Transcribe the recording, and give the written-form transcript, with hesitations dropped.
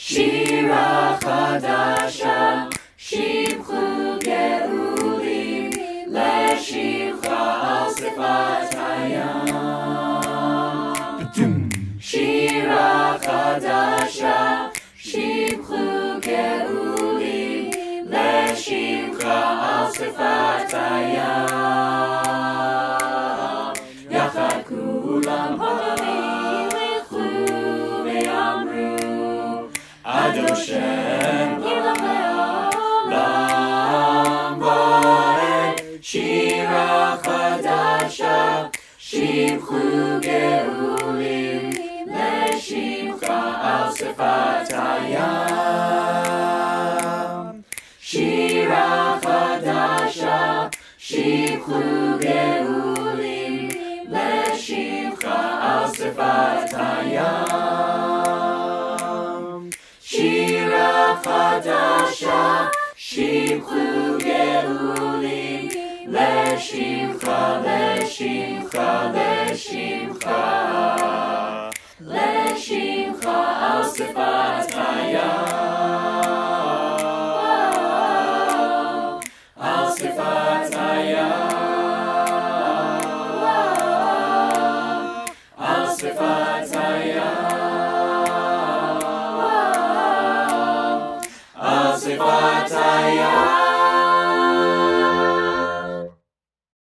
שירה חדשה, שמחו גאולים, לשמך על שפת הים. שירה חדשה, שמחו גאולים, לשמך על שפת הים. יחד כולם הללים לכו ויאמרו, אדושם לעולם ועד. שירה חדשה, שמחו גאולים, לשמך על שפת הים. שירה חדשה, שמחו גאולים, לשמך על שפת הים. שירה חדשה, שמחו גאולים, לשמך, לשמך, לשמך, לשמך על שפת הים.